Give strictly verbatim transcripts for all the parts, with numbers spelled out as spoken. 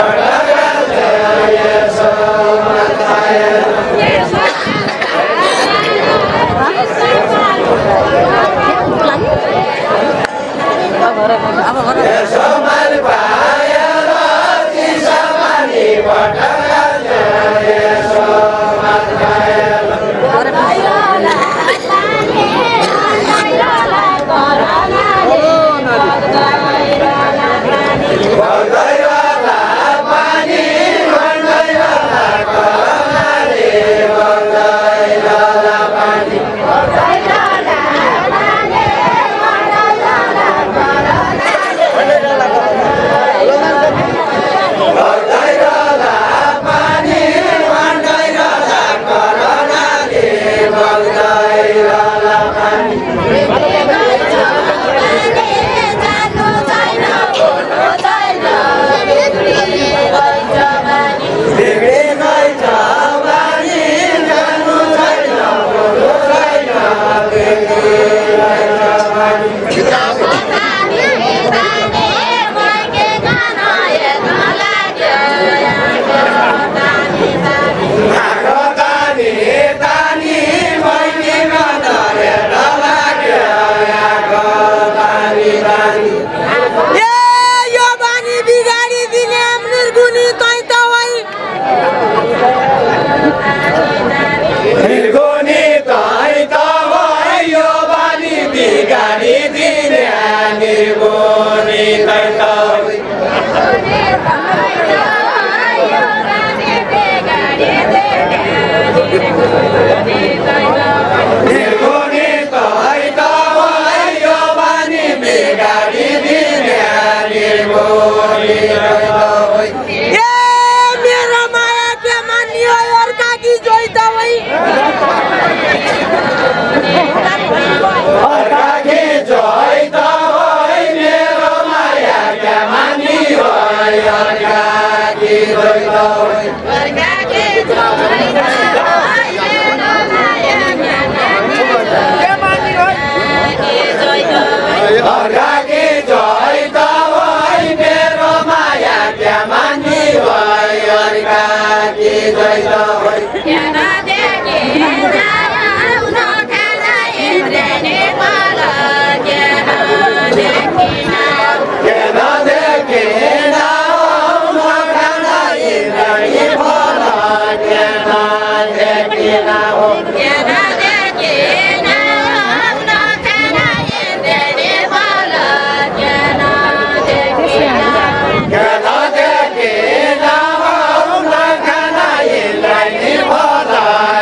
Bye.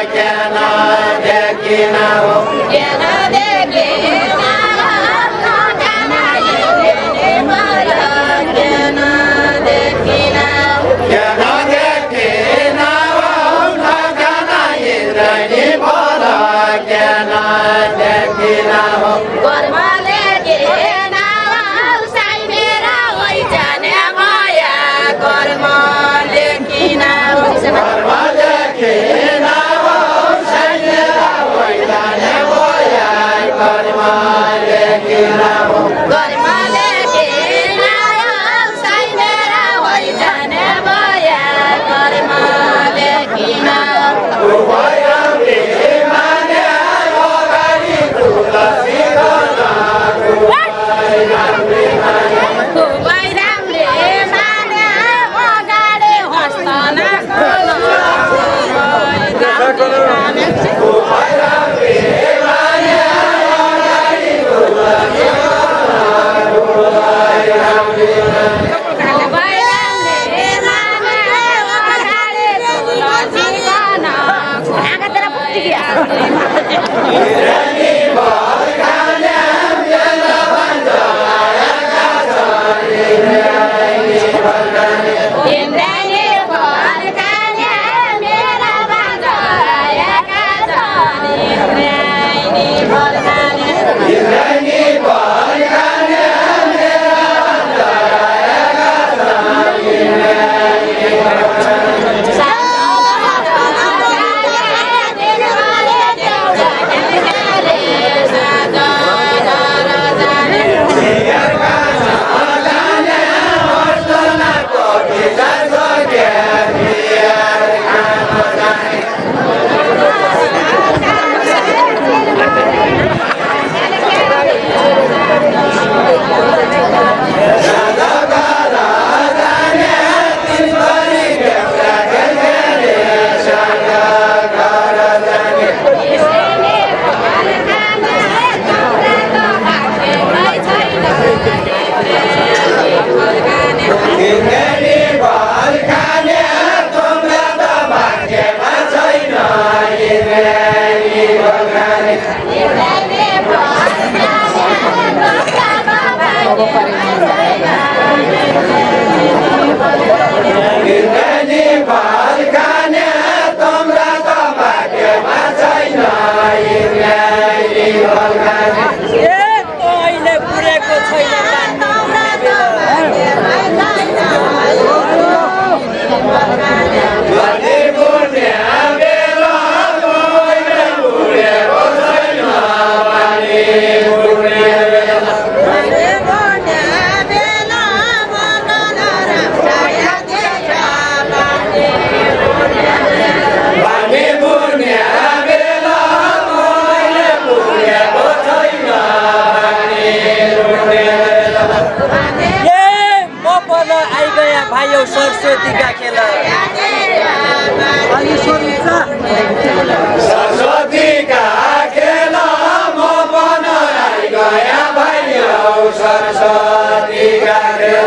सरस्वतीका खेल सरस्वतीका खेल म बनाई गया भैया सरस्वतीका खेल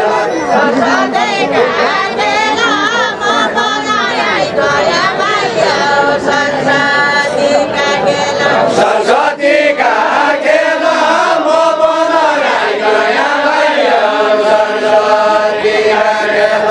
सरस्वतीका खेल म बनाई गया भैया सरस्वतीका खेल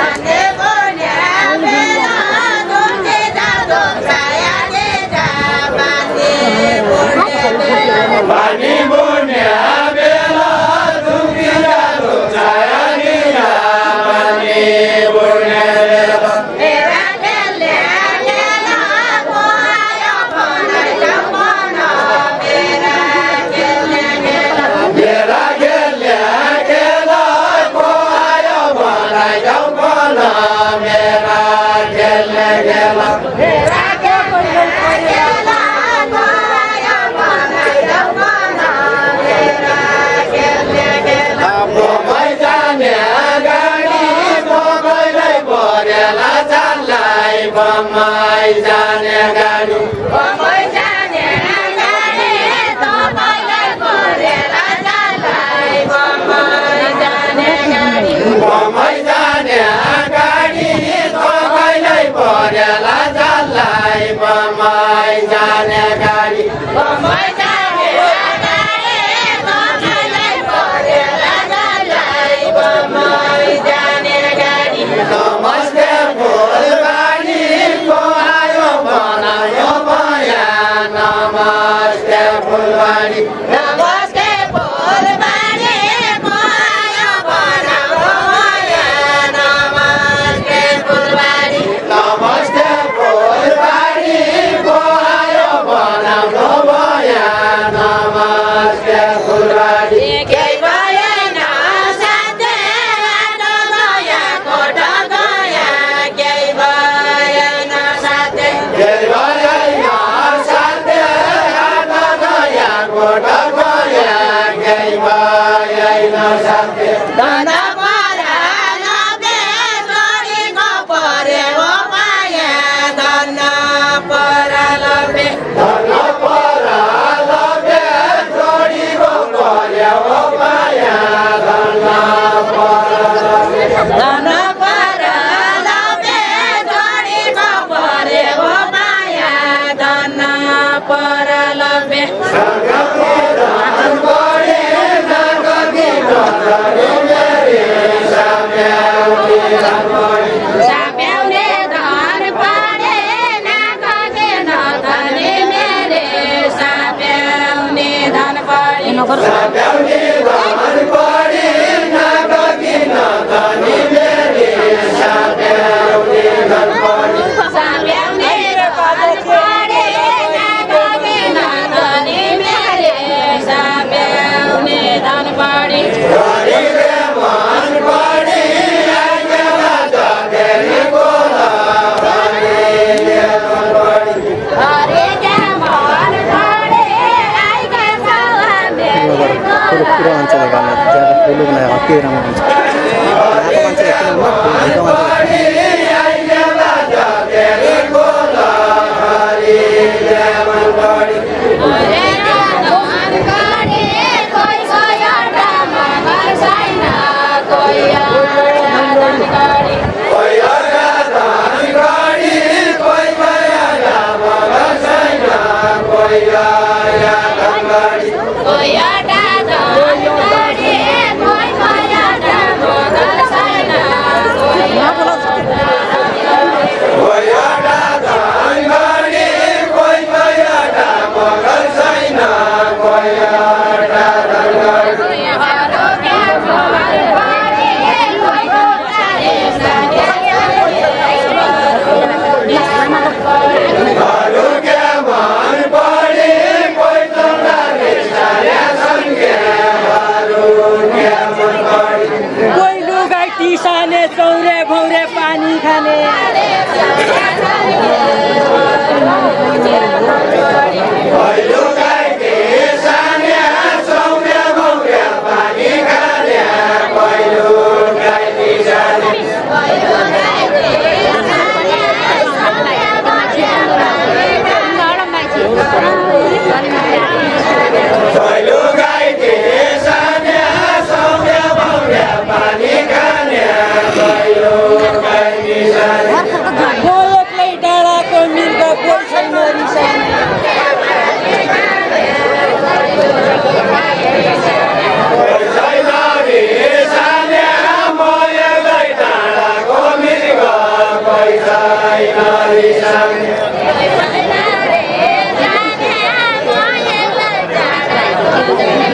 पानी बुन्या बेला दुखी जादो छाया निया पानी बुन्या बेला मेरा खेले खेला को आयो बनाई जमाना मेरा खेले खेला मेरा खेले खेला को आयो बनाई जमाना मेरा खेले खेला मेरा बम्बई जाने गाडी बम्बई जाने गाडी तपाईलाई परेला जालाई बम्बई जाने गाडी बम्बई जाने गाडी तपाईलाई परेला जालाई बम्बई जाने गाडी बम्बई जाने गाडी तपाईलाई परेला जालाई बम्बई जाने गाडी नमस्ते फुलबारी को आयो बनायो माया नमस्ते फुलबारी नमस्ते फुलबारी को आयो बनायो माया नमस्ते फुलबारी नमस्ते फुलबारी को आयो बनायो माया नमस्ते फुलबारी दाना परा लबे जोडी को परे हो माया दाना परा लबे दाना परा लबे जोडी को परे हो माया दाना परा लबे दाना परा लबे जोडी को परे हो माया दाना परा लबे साप्याउने धन परे नाकके नधनी मेरे साप्याउने धन परे साप्याउने धन परे नाकके नधनी मेरे साप्याउने धन परे साप्याउने धन परे नाकके नधनी मेरे साप्याउने धन परे पूरा अंचल का ज्यादा फूल बनाया हत्ती रंग अंचल चौरे भौरे पानी खाने Bye.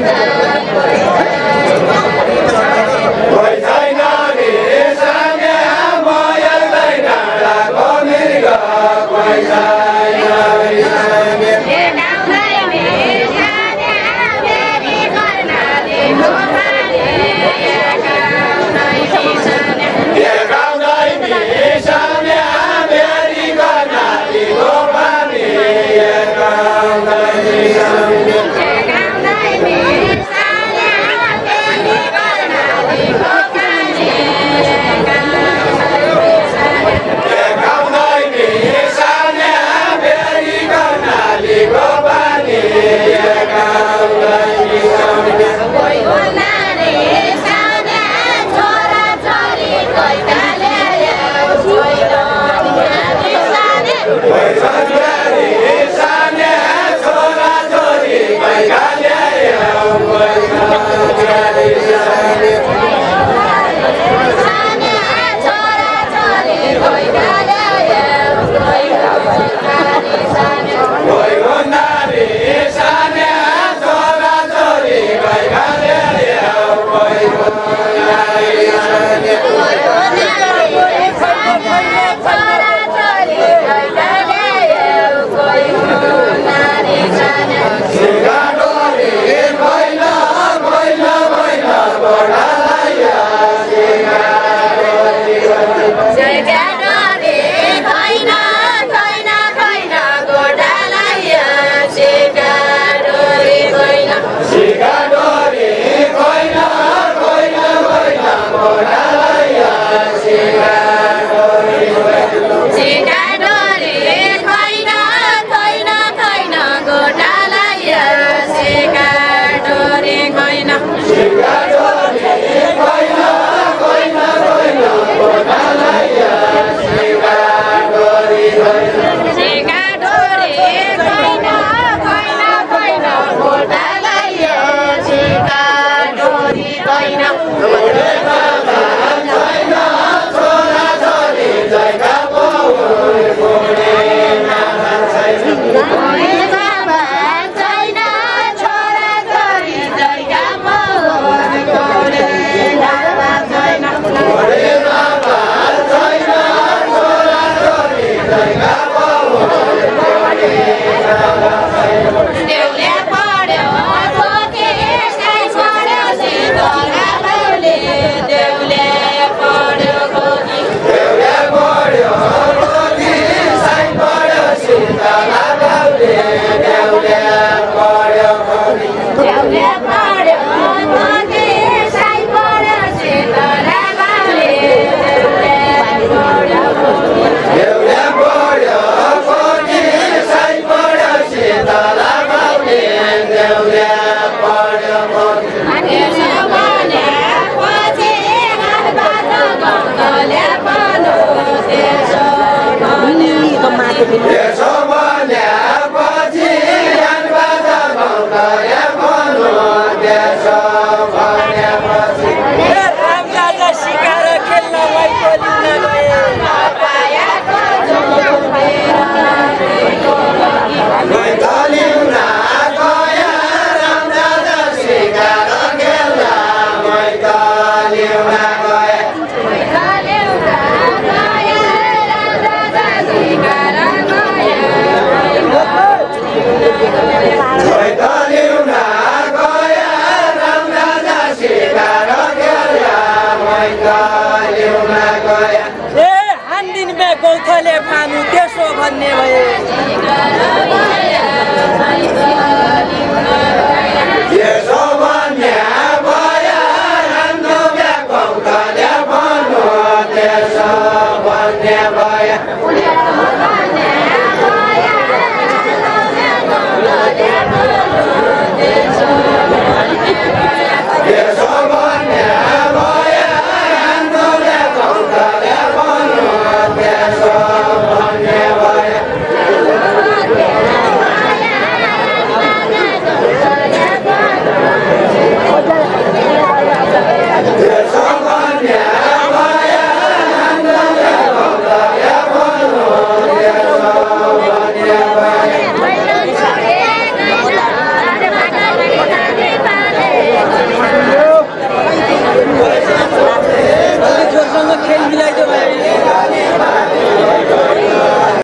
Yeah.